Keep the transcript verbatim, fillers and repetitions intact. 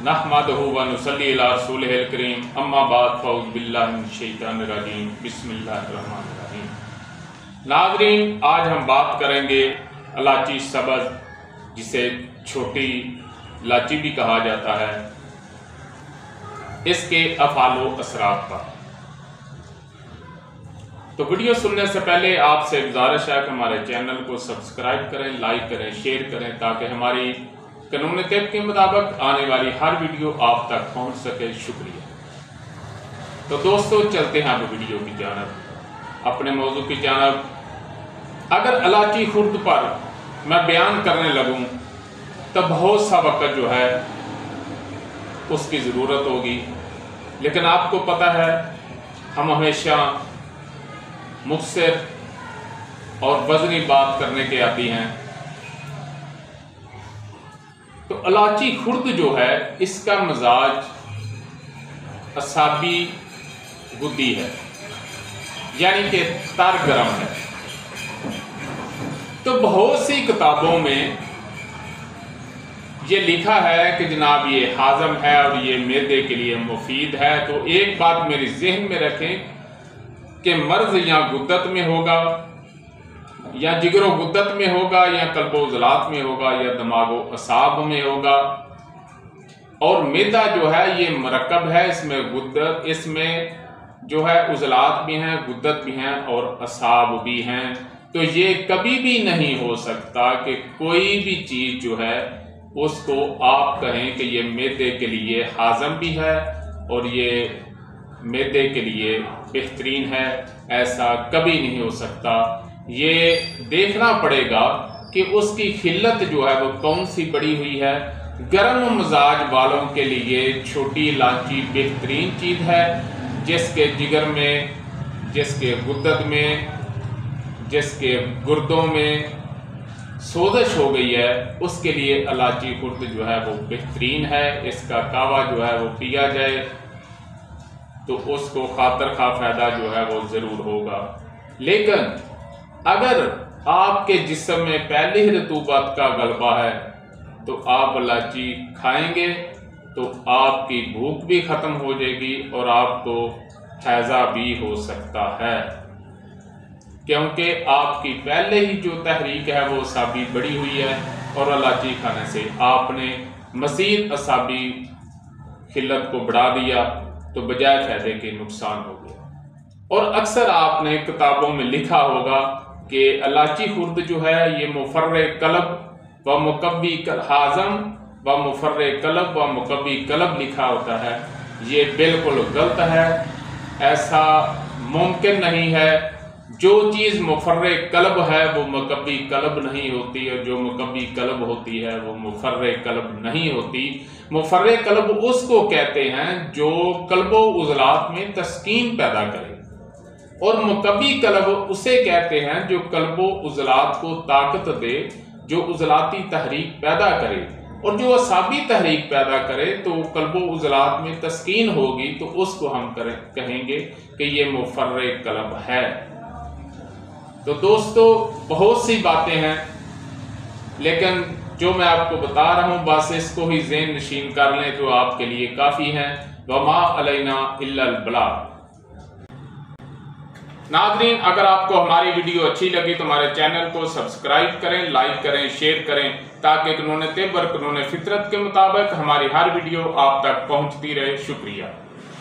नहमदहु व नुसल्ली अला रसूलिहिल करीम अम्मा बाद फ़ऊज़ बिल्लाहि मिनश शैतानिर रजीम बिस्मिल्लाहिर रहमानिर रहीम। नाज़रीन, आज हम बात करेंगे इलायची सब्ज़, जिसे छोटी इलायची भी कहा जाता है, इसके अफ़ालो असरात पर। तो वीडियो सुनने से पहले आपसे गुजारिश है कि हमारे चैनल को सब्सक्राइब करें, लाइक करें, शेयर करें, ताकि हमारी कानून तब के मुताबिक आने वाली हर वीडियो आप तक पहुंच सके। शुक्रिया। तो दोस्तों, चलते हैं अब वीडियो की जानब, अपने मौजू की जानब। अगर इलायची खुर्द पर मैं बयान करने लगूं तो बहुत सा वक्त जो है उसकी ज़रूरत होगी, लेकिन आपको पता है हम हमेशा मुख्तसर और वज़नी बात करने के आदी हैं। तो इलायची खुर्द जो है, इसका मिजाज असाबी गुद्दी है, यानी कि तर गरम है। तो बहुत सी किताबों में ये लिखा है कि जनाब ये हाजम है और ये मैदे के लिए मुफीद है। तो एक बात मेरी जहन में रखें कि मर्ज या गुद्दत में होगा, या जिगरो गुद्दत में होगा, या कल्बो उज़लात में होगा, या दिमागो असाब में होगा। और मैदा जो है ये मरकब है, इसमें गुद्दत, इसमें जो है उज़लात भी हैं, गुद्दत भी हैं और असाब भी हैं। तो ये कभी भी नहीं हो सकता कि कोई भी चीज़ जो है उसको आप कहें कि ये मैदे के लिए हाजम भी है और ये मैदे के लिए बेहतरीन है। ऐसा कभी नहीं हो सकता। ये देखना पड़ेगा कि उसकी खिल्लत जो है वो कौन सी बड़ी हुई है। गर्म मिजाज वालों के लिए छोटी इलायची बेहतरीन चीज़ है। जिसके जिगर में, जिसके गुद्दत में, जिसके गुर्दों में सोजश हो गई है, उसके लिए इलायची खुर्द जो है वो बेहतरीन है। इसका कावा जो है वो पिया जाए तो उसको खातर खा फायदा जो है वो ज़रूर होगा। लेकिन अगर आपके जिस्म में पहले ही रतूबत का गलबा है तो आप इलायची खाएंगे तो आपकी भूख भी ख़त्म हो जाएगी और आपको हैज़ा भी हो सकता है, क्योंकि आपकी पहले ही जो तहरीक है वो असाबी बढ़ी हुई है और इलायची खाने से आपने मज़ीद असाबी खिल्लत को बढ़ा दिया, तो बजाय फ़ायदे के नुकसान हो गया। और अक्सर आपने किताबों में लिखा होगा कि इलायची खुर्द जो है ये मुफर्रे कलब व मुकब्बी हाजम व मुफर्रे कलब व मुकब्बी कलब लिखा होता है। ये बिल्कुल गलत है। ऐसा मुमकिन नहीं है। जो चीज़ मुफर्रे कलब है वो मुकब्बी कलब नहीं होती, और जो मुकब्बी कलब होती है वो मुफर्रे कलब नहीं होती। मुफर्रे कलब उसको कहते हैं जो कल्बो उज़लात में तस्कीन पैदा करे, और मुकब्बी कलब उसे कहते हैं जो कल्बो उज़लात को ताकत दे, जो उज़लाती तहरीक पैदा करे। और जो असाबी तहरीक पैदा करे तो कल्बो उज़लात में तस्कीन होगी, तो उसको हम करें कहेंगे कि ये मुफर्रे कलब है। तो दोस्तों, बहुत सी बातें हैं, लेकिन जो मैं आपको बता रहा हूँ बस इसको ही ज़हन नशीन कर लें तो आपके लिए काफ़ी है। वमा अलैना इल्लल बलाग। नाज़रीन, अगर आपको हमारी वीडियो अच्छी लगी तो हमारे चैनल को सब्सक्राइब करें, लाइक करें, शेयर करें, ताकि कानून तिब और कानून फितरत के मुताबिक हमारी हर वीडियो आप तक पहुँचती रहे। शुक्रिया।